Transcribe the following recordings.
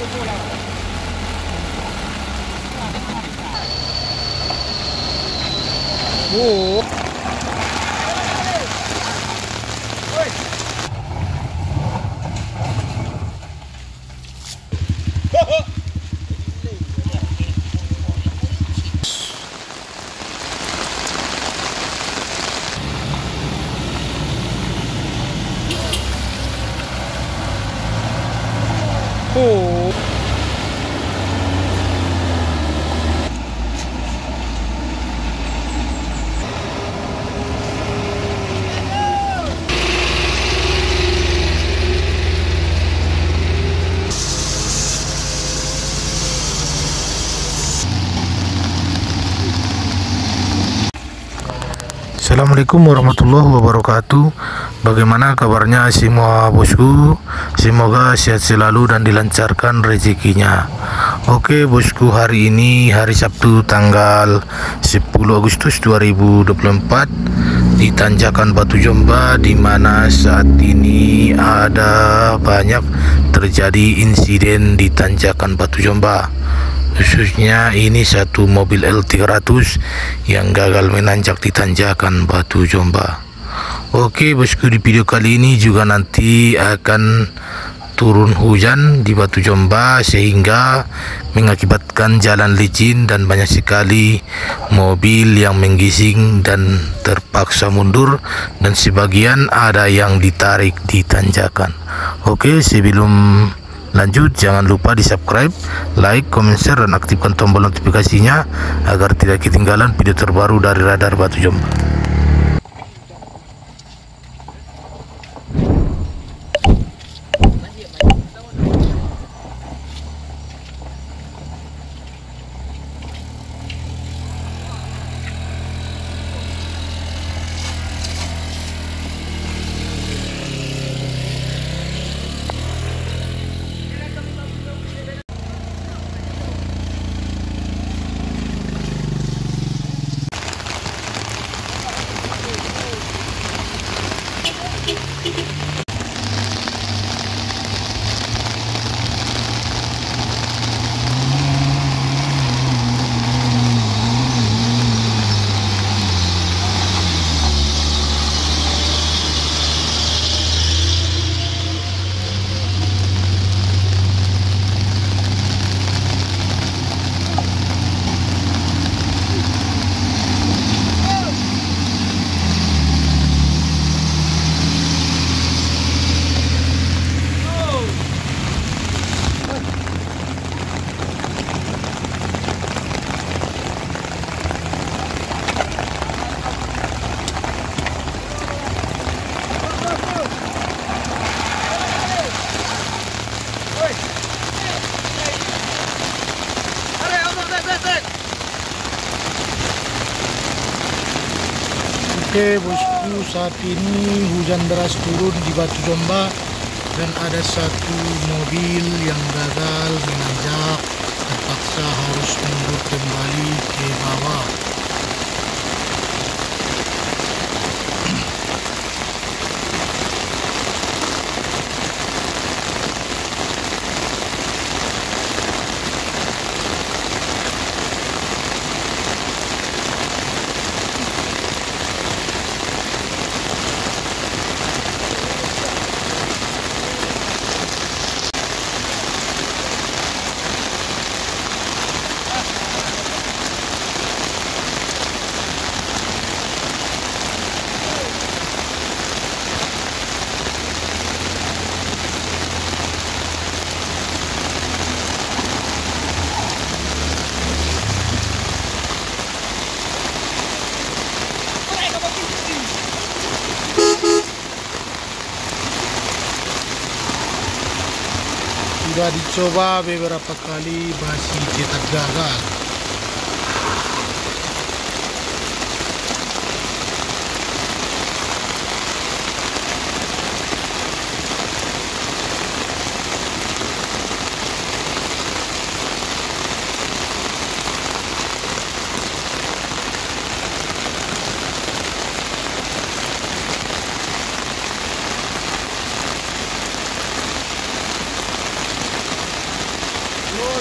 Oh. Oh. Assalamualaikum warahmatullahi wabarakatuh. Bagaimana kabarnya semua bosku? Semoga sehat selalu dan dilancarkan rezekinya. Oke bosku, hari ini hari Sabtu tanggal 10 Agustus 2024 di Tanjakan Batu Jomba, di mana saat ini ada banyak terjadi insiden di Tanjakan Batu Jomba. Khususnya ini satu mobil L300 yang gagal menanjak di Tanjakan Batu Jomba. Oke bosku, di video kali ini juga nanti akan turun hujan di Batu Jomba sehingga mengakibatkan jalan licin dan banyak sekali mobil yang menggising dan terpaksa mundur, dan sebagian ada yang ditarik di tanjakan. Oke, sebelum lanjut, jangan lupa di subscribe, like, comment, share, dan aktifkan tombol notifikasinya agar tidak ketinggalan video terbaru dari Radar Batu Jomba. Oke bosku, saat ini hujan deras turun di Batu Jomba dan ada satu mobil yang gagal menanjak, terpaksa harus mundur kembali ke bawah. Sudah dicoba beberapa kali, masih tetap gagal.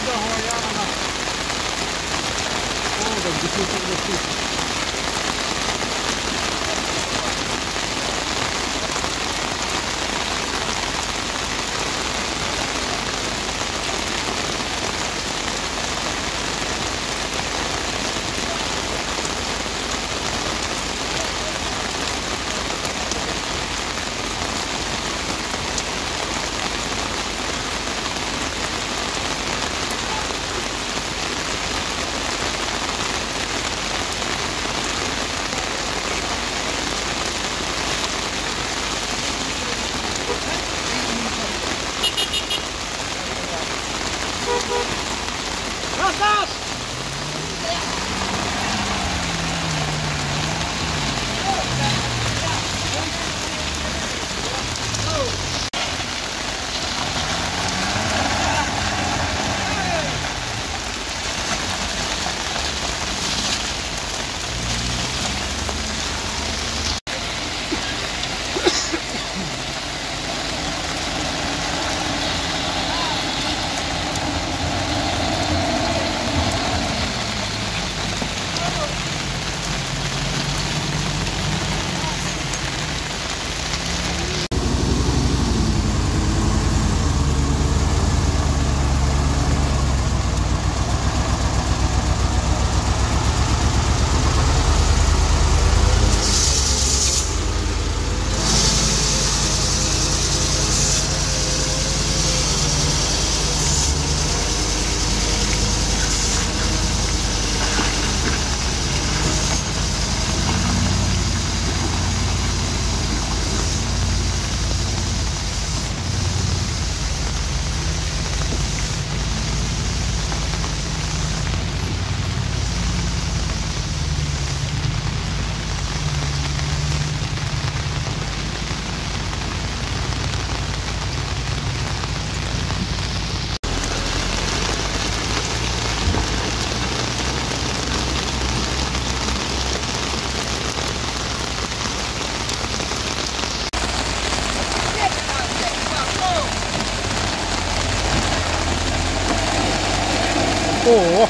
Oh,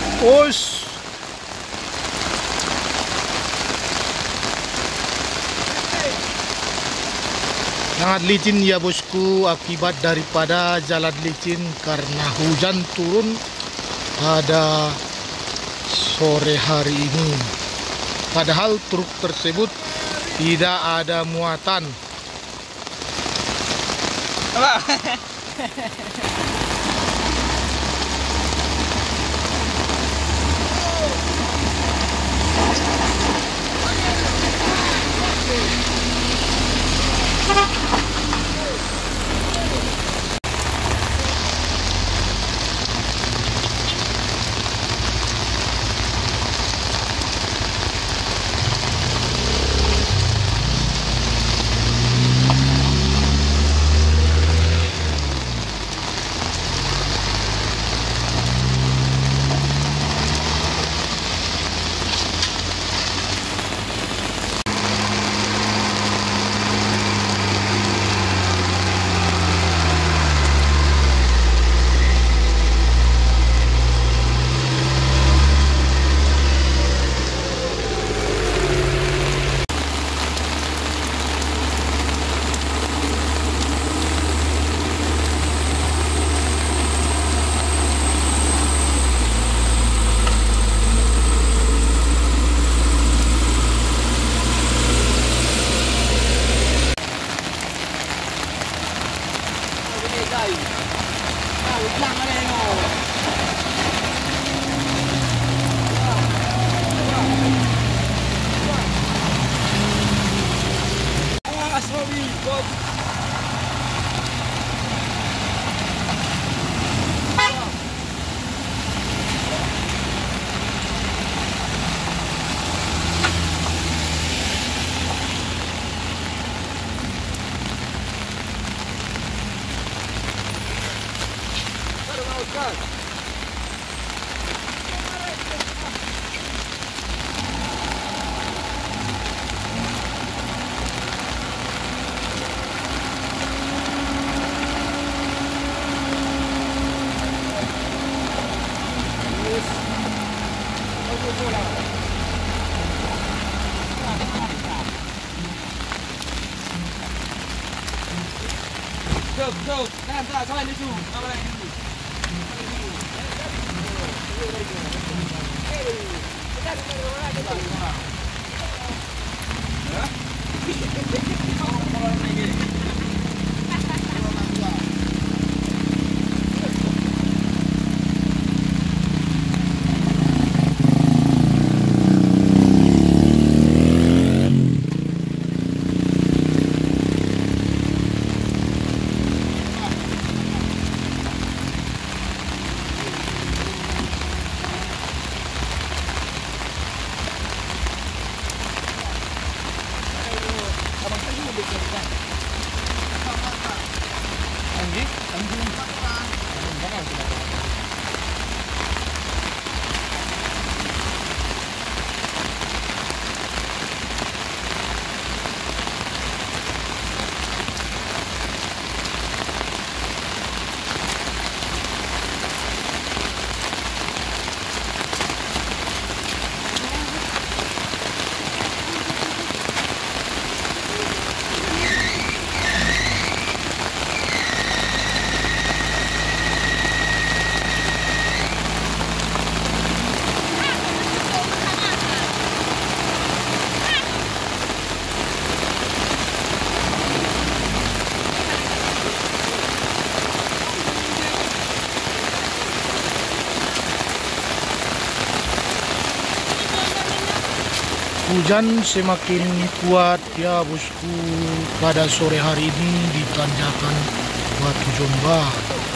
us. Sangat licin ya bosku, akibat daripada jalan licin karena hujan turun pada sore hari ini. Padahal truk tersebut tidak ada muatan. Hujan semakin kuat ya bosku pada sore hari ini di tanjakan Batu Jombang.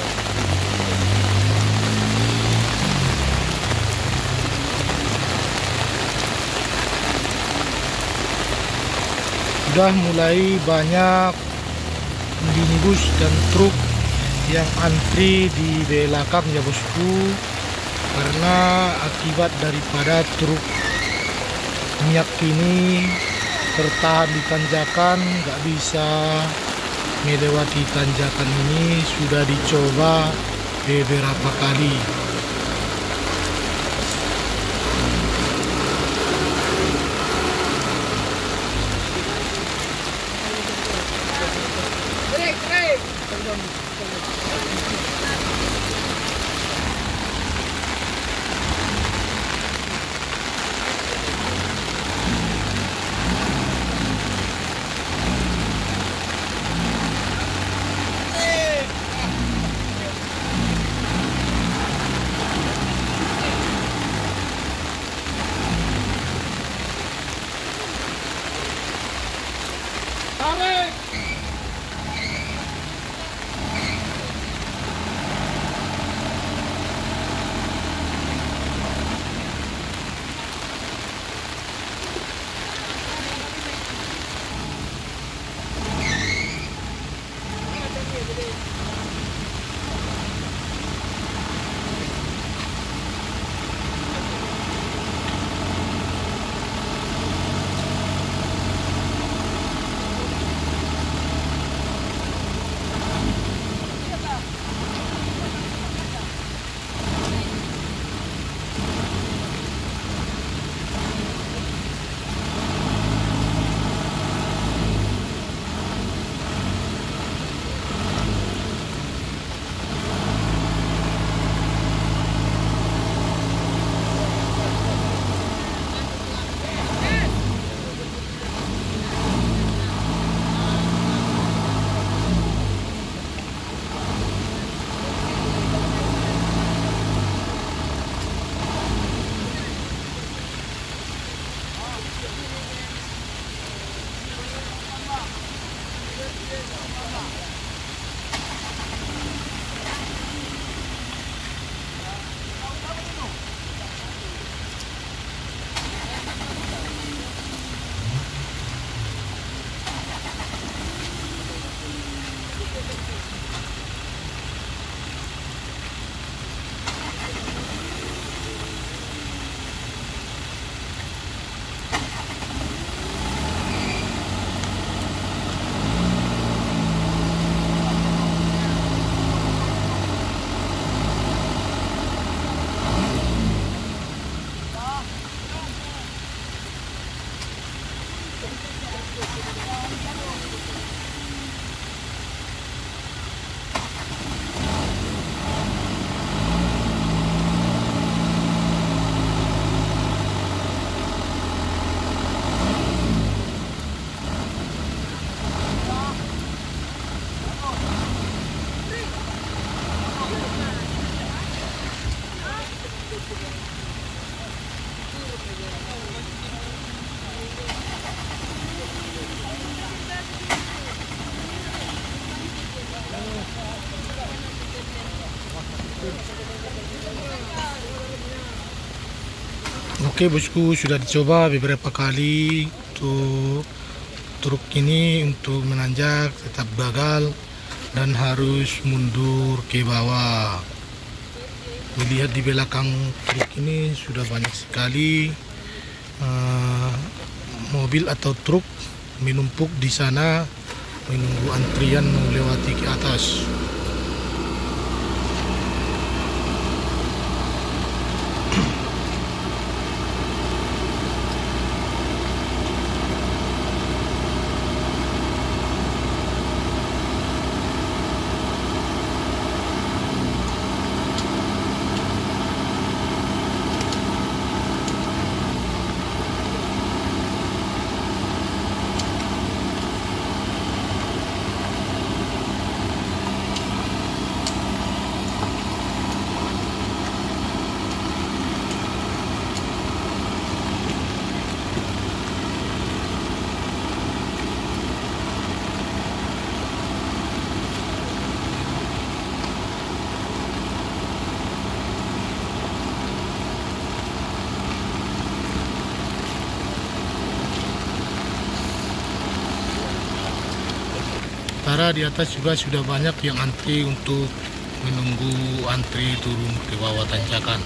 Sudah mulai banyak minibus dan truk yang antri di belakang ya bosku, karena akibat daripada truk minyak ini tertahan di tanjakan, nggak bisa melewati tanjakan ini. Sudah dicoba beberapa kali. Oke bosku, sudah dicoba beberapa kali untuk truk ini untuk menanjak tetap gagal dan harus mundur ke bawah. Melihat di belakang truk ini sudah banyak sekali mobil atau truk menumpuk di sana menunggu antrian melewati ke atas. Sementara di atas juga sudah banyak yang antri untuk menunggu antri turun ke bawah tanjakan.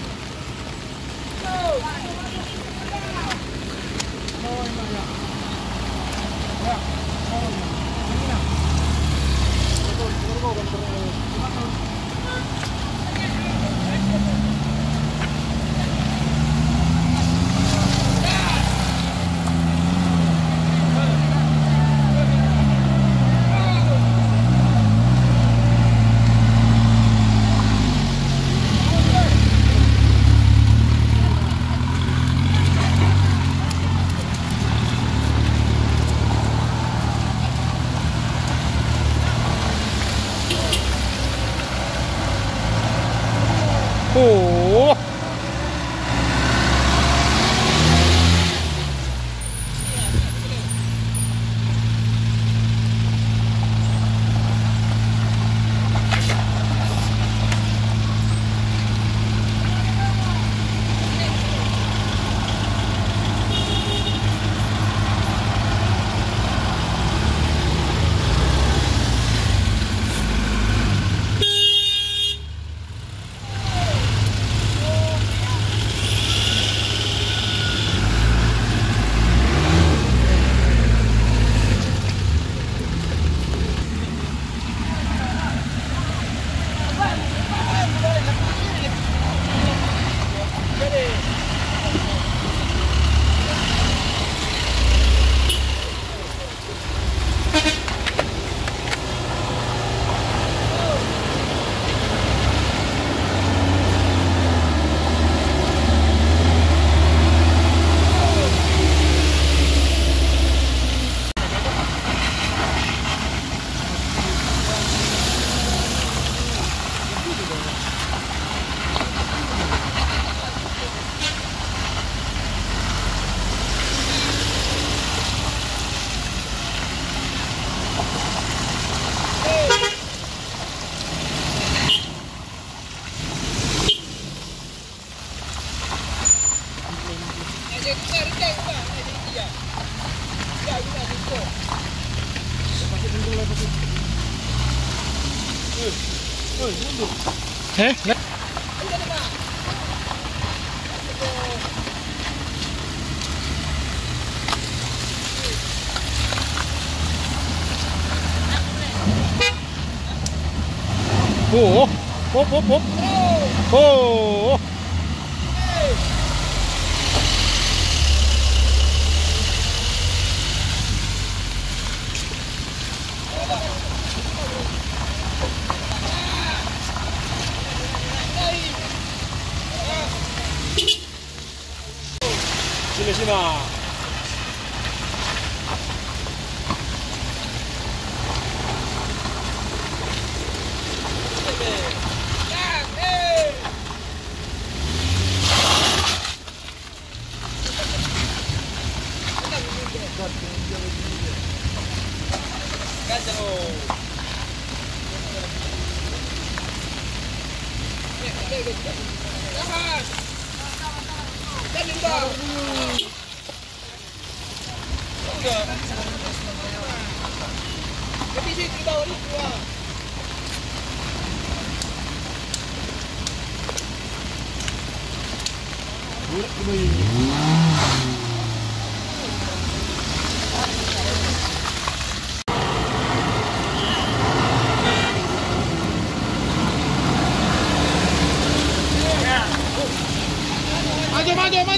Oh. Oh, hop. Oh. Sini. Maju.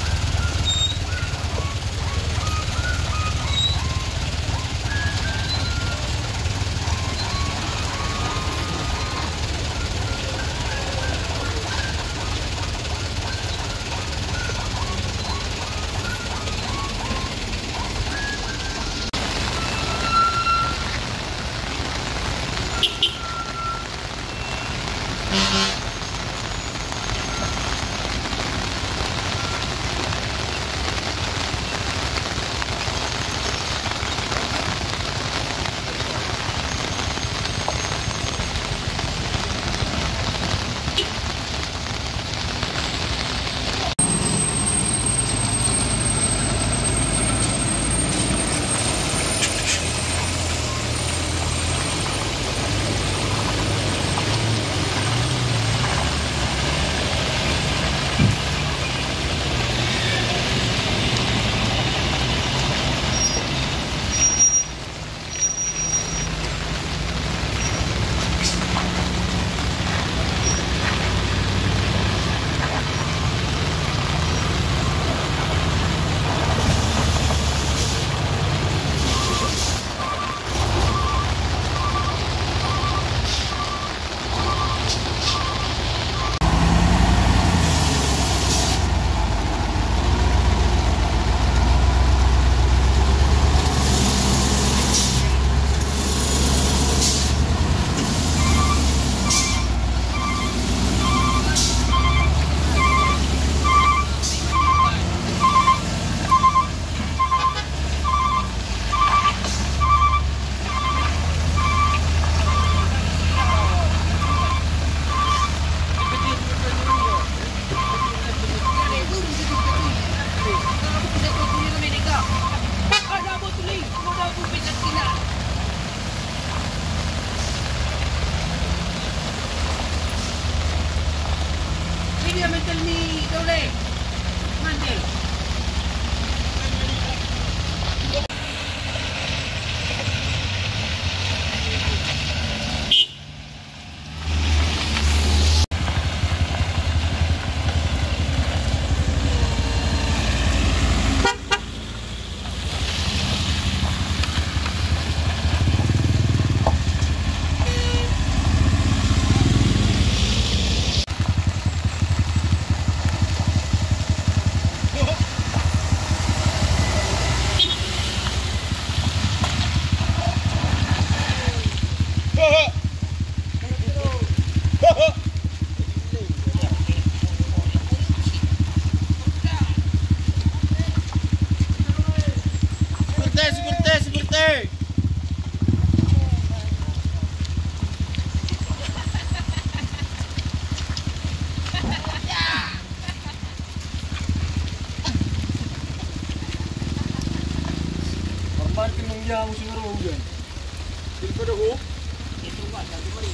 Yang siguro hujan. Daripada ho? Itu enggak jadi mari.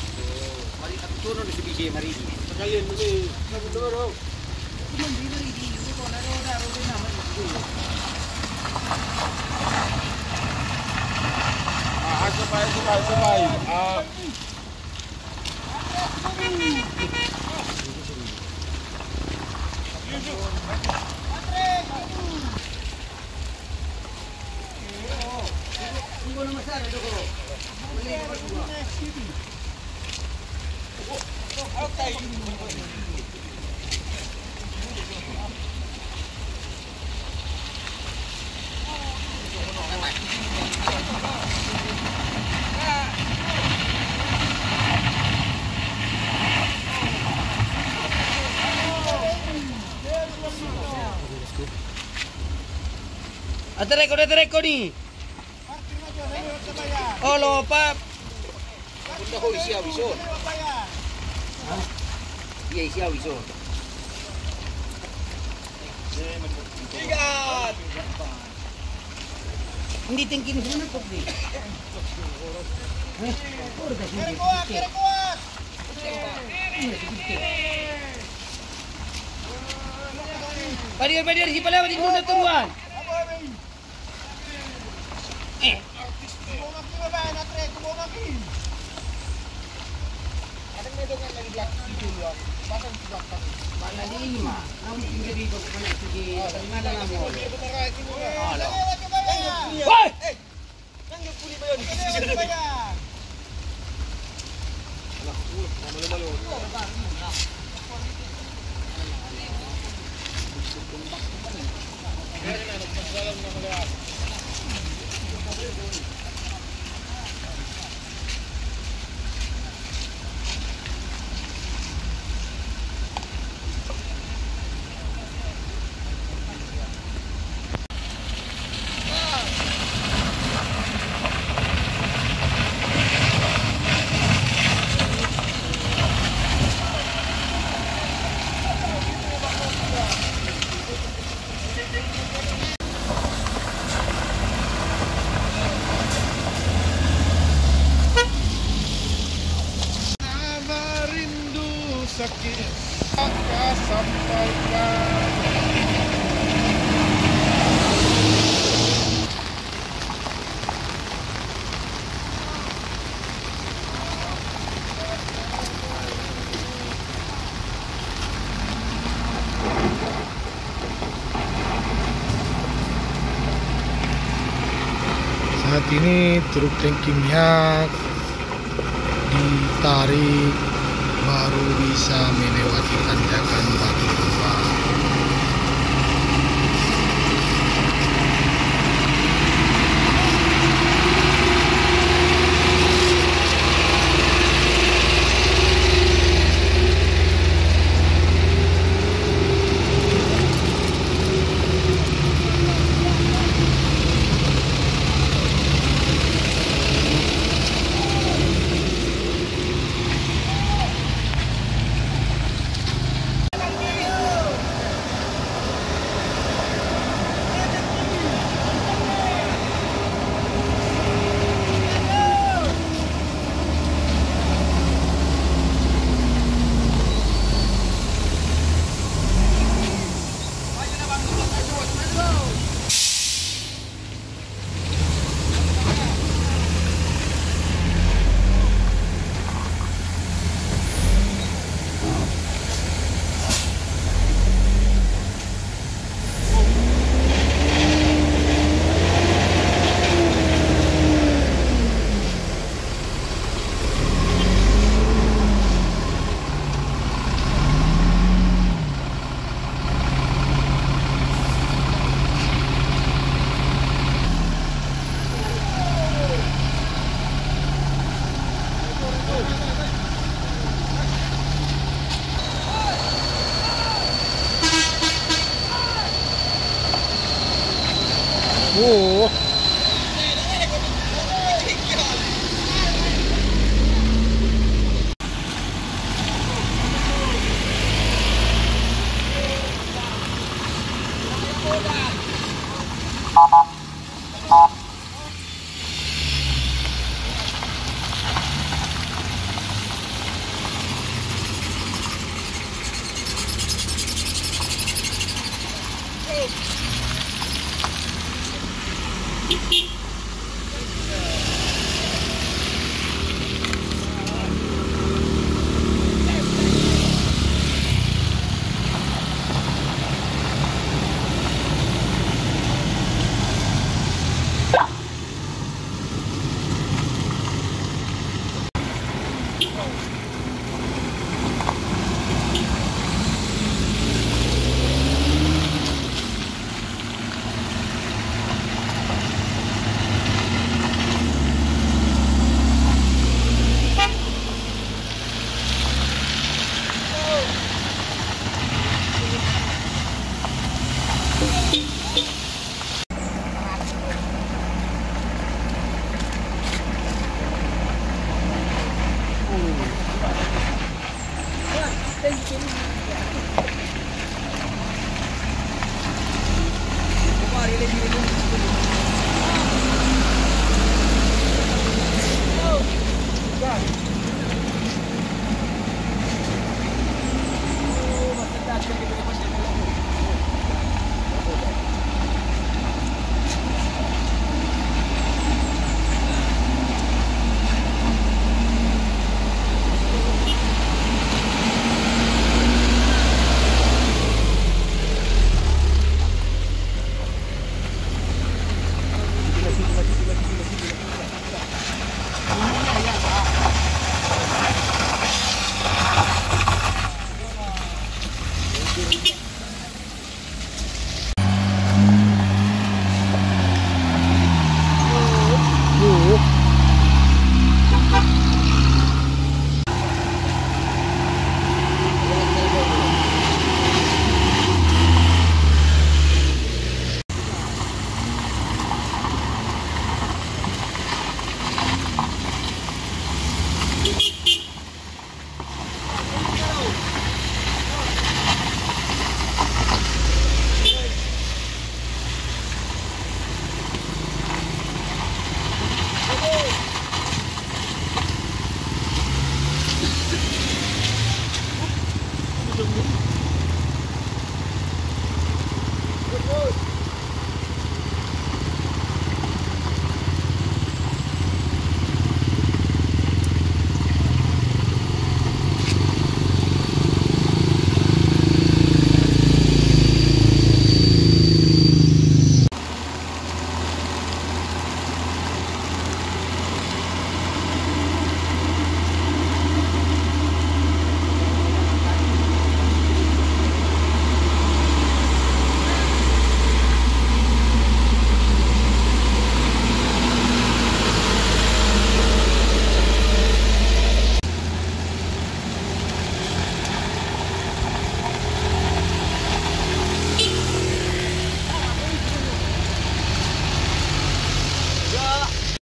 Mari aku turun di sini mari. Sekalian ni. Nak turun. Mari di. Itu kau nak roda nama itu. Sabay. Atereko ni. Oh lo apa? Punta ho isi abison. Iya, siaw iso. Ikan. Hindi tingkin sana kok di. Kere kuat, kere kuat. Padir si pala di muna turuan. Tumong aki ba na tre, tumong aki. Adang may dongan lagi black video. Pasang black pa. Mana lima. Namun tinggal di bawah mana sige. Mana namu. Ala. Woi! Nang yung puli ba yun? Ano ba yan? Sakit akan sampaikan. Saat ini truk tangki minyak ditarik baru bisa melewati tanjakan Batu Tua. Tunggu.